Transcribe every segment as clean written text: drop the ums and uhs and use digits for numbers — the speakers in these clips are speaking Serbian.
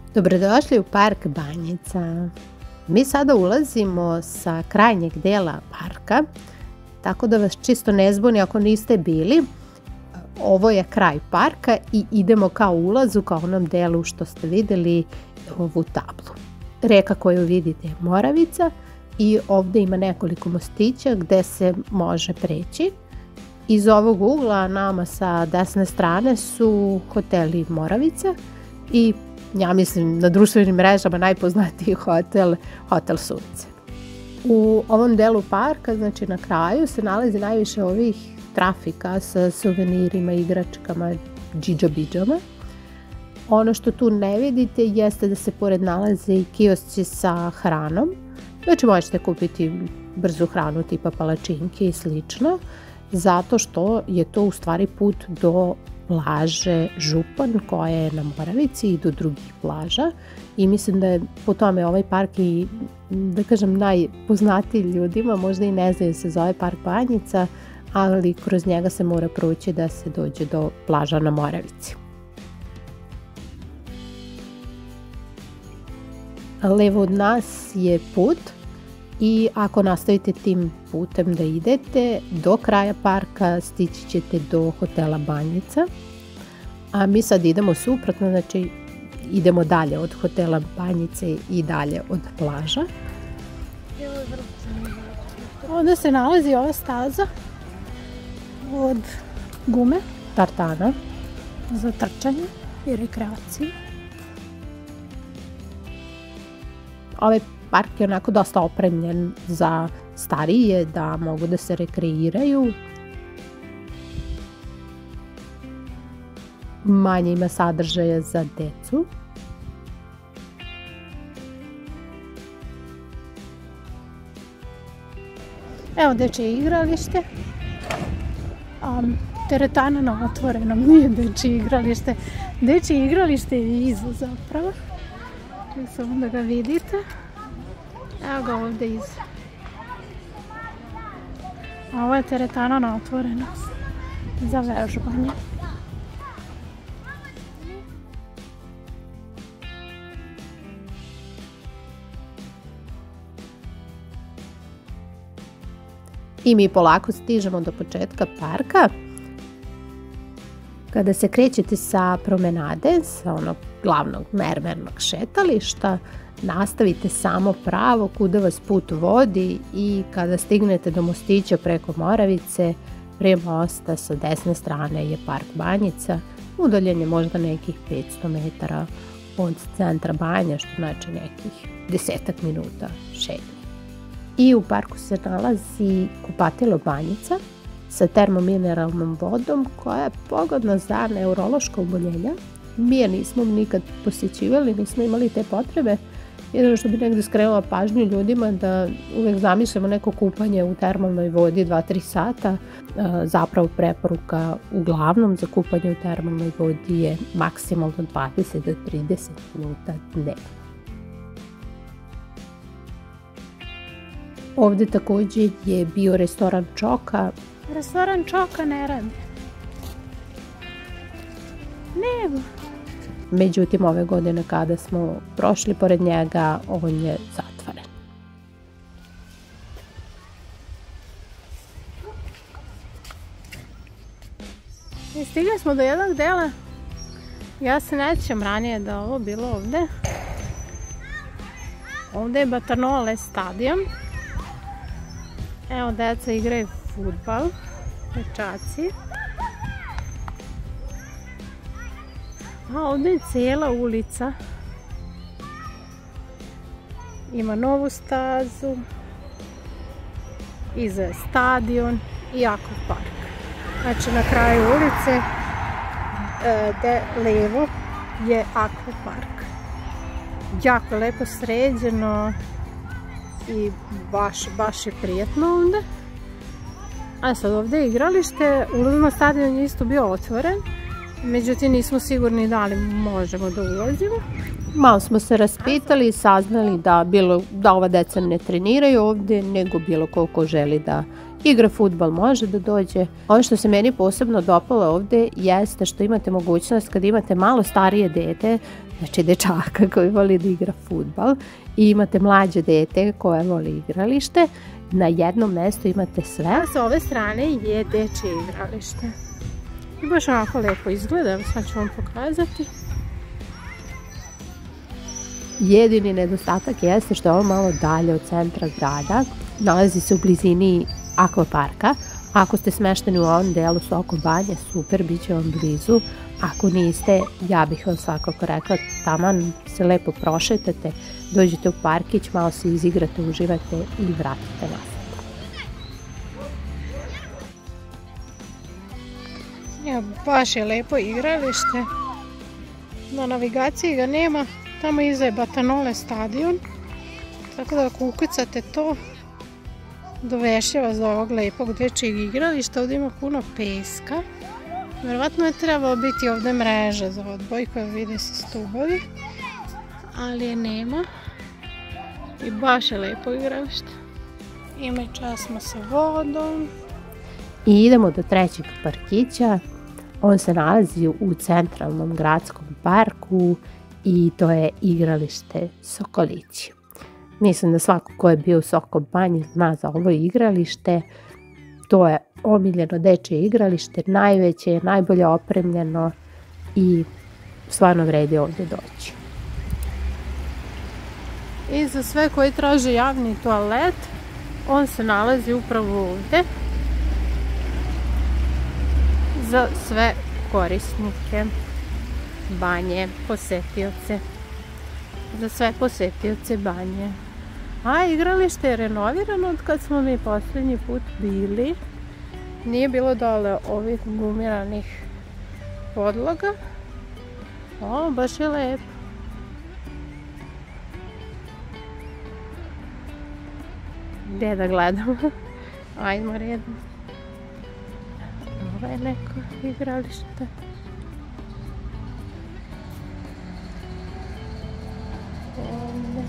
Dobrodošli u park Banjica. Mi sada ulazimo sa krajnjeg dela parka, tako da vas čisto ne zbuni ako niste bili. Ovo je kraj parka i idemo ka ulazu, ka onom delu što ste vidjeli ovu tablu. Reka koju vidite je Moravica i ovdje ima nekoliko mostića gdje se može preći. Iz ovog ugla nama sa desne strane su hoteli Moravica i ja mislim na društvenim mrežama najpoznatiji hotel Sunce. U ovom delu parka, znači na kraju, se nalazi najviše ovih trafika sa suvenirima, igračkama, džidžabidžama. Ono što tu ne vidite jeste da se pored nalaze i kiosci sa hranom. Znači možete kupiti brzu hranu tipa palačinke i slično, zato što je to u stvari put do plaže Župan koja je na Moravici i do drugih plaža i mislim da je po tome ovaj park i da kažem najpoznatiji ljudima, možda i ne znaju se zove park Banjica, ali kroz njega se mora proći da se dođe do plaža na Moravici. Levo od nas je put i ako nastavite tim putem da idete do kraja parka stići ćete do hotela Banjica, a mi sad idemo suprotno, znači idemo dalje od hotela Banjice i dalje od plaža. Ovdje se nalazi ova staza od gume, tartana, za trčanje i rekreaciju. Ovaj park je onako dosta opremljen za starije da mogu da se rekreiraju. Manje ima sadržaja za decu. Evo dečje igralište. Teretana na otvorenom, nije dečje igralište. Dečje igralište je iza zapravo. Samo da ga vidite. Evo ga ovdje iza. A ovo je teretana na otvoreno za vežbanje. I mi polako stižemo do početka parka. Kada se krećete sa promenade, sa onog glavnog mermernog šetališta, nastavite samo pravo kuda vas put vodi i kada stignete do mostića preko Moravice, prije mosta sa desne strane je park Banjica, udaljen je možda nekih 500 metara od centra Banja, što znači nekih 10 minuta šetnje. I u parku se nalazi kupatilo Banjica sa termomineralnom vodom koja je pogodna za neurološka oboljenja. Mi je nismo nikad posjećivali, nismo imali te potrebe. Jedino što bi negdje skrenula pažnju ljudima da uvijek zamišljamo neko kupanje u termalnoj vodi 2-3 sata. Zapravo preporuka uglavnom za kupanje u termalnoj vodi je maksimalno 20 do 30 minuta dnevno. Ovdje također je bio restoran Čoka. Restoran Čoka ne radi. Nema. Međutim, ove godine kada smo prošli pored njega, on je zatvoren. I stigli smo do jednog dela. Ja se ne sjećam ranije da ovo bilo ovdje. Ovdje je Batanole stadion. Evo, deca igraju fudbal, dečaci. A ovdje je cijela ulica. Ima novu stazu, iza je stadion i akvapark. Znači na kraju ulice, levo je akvapark. Jako lepo sređeno i baš je prijetno ovdje. A sad ovdje je igralište, ulaz na stadion je isto bio otvoren, međutim nismo sigurni da li možemo da ulazimo. Malo smo se raspitali i saznali da ova deca ne treniraju ovdje, nego bilo ko želi da igra fudbal može da dođe. Ono što se meni posebno dopalo ovdje jeste što imate mogućnost kad imate malo starije dete znači dečaka koji voli da igra fudbal i imate mlađe dete koje voli igralište, na jednom mjestu imate sve. A sa ove strane je dečje igralište. I baš onako lepo izgleda, evo sad ću vam pokazati. Jedini nedostatak jeste što je ovo malo dalje od centra grada, nalazi se u blizini akvaparka. Ako ste smešteni u ovom delu Soko Banje, super, bit će vam blizu. Ako niste, ja bih vam svakako rekla, taman se lepo prošetate, dođete u parkić, malo se izigrate, uživate i vratite nazad. Ja, baš je lepo igralište. Na navigaciji ga nema, tamo iza je Batanole stadion, tako da ako ukucate to, dovešće vas do ovog lepog dečjeg igrališta. Ovdje ima puno peska. Vjerovatno je trebalo biti ovdje mreža za odbojku, vide se stubovi, ali je nema. I baš je lepo igralište. Ima i časma sa vodom. I idemo do trećeg parkića. On se nalazi u centralnom gradskom parku i to je igralište Sokolići. Mislim da svako ko je bio u Soko Banji zna za ovo igralište. To je omiljeno dečje igralište, najveće je, najbolje opremljeno i stvarno vredi ovdje doći. I za sve koji traže javni toalet, on se nalazi upravo ovdje. Za sve korisnike Banje, posetioce. Za sve posetioce Banje. A igralište je renovirano od kad smo mi posljednji put bili. Nije bilo dole ovih gumiranih podloga. O, baš je lepo. Gdje da gledamo? Ajmo redno. Ovo je neko igralište. Ovdje.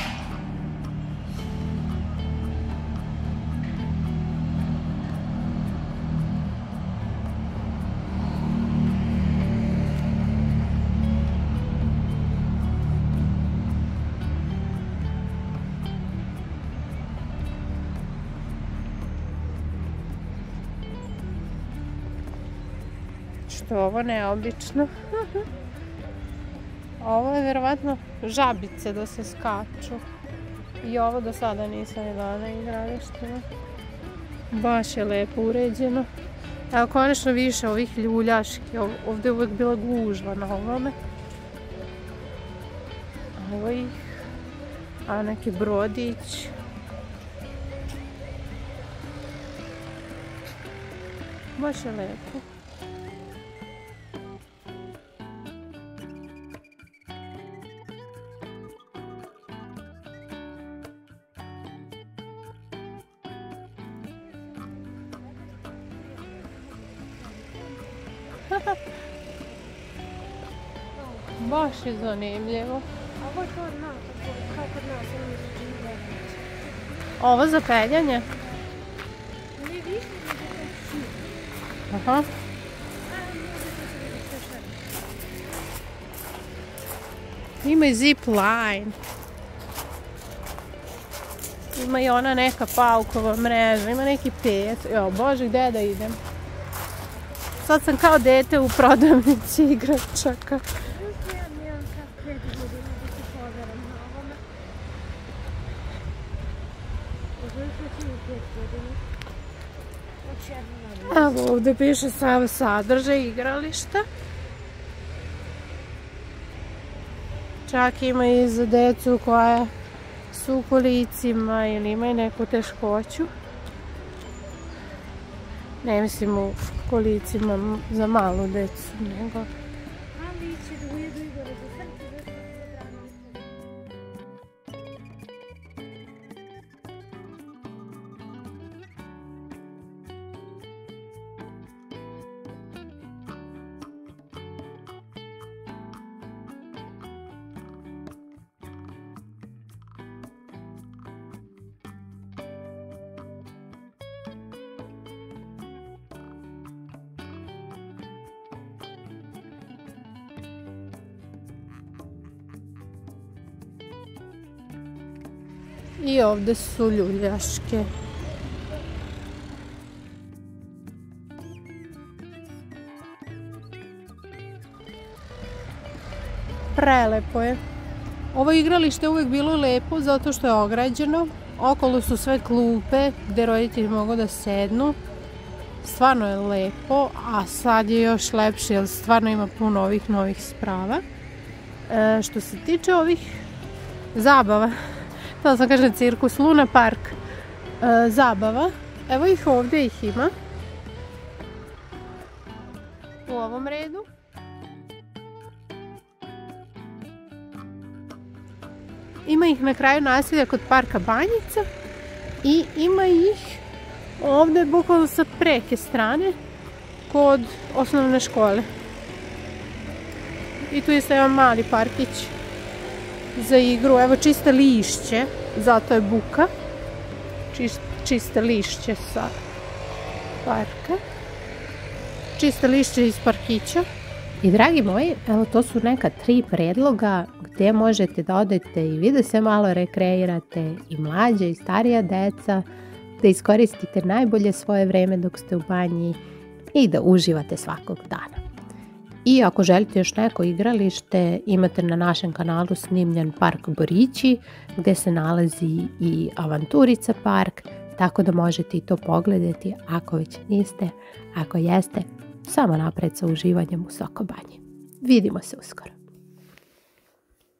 Što je ovo neobično. Ovo je vjerovatno žabice da se skaču. I ovo do sada nisam vidjela na igralištima. Baš je lepo uređeno. Evo konačno više ovih ljuljaški. Ovdje je uvijek bila gužva na ovome. Ovo ih. A neki brodić. Baš je lepo. Baš je zanimljivo. Ovo je kod nas, kao kod nas. Ovo za peljanje? Ne više, Aha. Ima i zip line. Ima i ona neka paukova mreža, ima neki pet. Jo, bože, gdje da idem? Sad sam kao dete u prodavnici igračaka. Evo ovdje piše sav sadržaj igrališta. Čak ima i za decu koja su u kolicima ili imaju neku teškoću. Ne mislim u kolicima za malu decu, nego... I ovde su ljuljaške. Prelepo je. Ovo igralište je uvek bilo lepo zato što je ograđeno. Okolo su sve klupe gde roditelji mogu da sednu. Stvarno je lepo, a sad je još lepše jer stvarno ima puno ovih novih sprava. Što se tiče ovih zabava, da sam kažem cirkus, Luna Park zabava, evo ih ovdje ih ima. U ovom redu. Ima ih na kraju naselja kod parka Banjica i ima ih ovdje bukvalno sa preke strane kod osnovne škole. I tu je sve jedan mali parkić za igru. Evo čiste lišće, zato je buka. Čiste lišće sa parka. Čiste lišće iz parkića. I dragi moji, evo to su neka 3 predloga gdje možete da odete i vi da se malo rekreirate, i mlađa i starija deca, da iskoristite najbolje svoje vreme dok ste u banji i da uživate svakog dana. I ako želite još neko igralište, imate na našem kanalu snimljen park Borići gdje se nalazi i Avanturica park, tako da možete i to pogledati ako već niste. Ako jeste, samo napred sa uživanjem u Sokobanji. Vidimo se uskoro.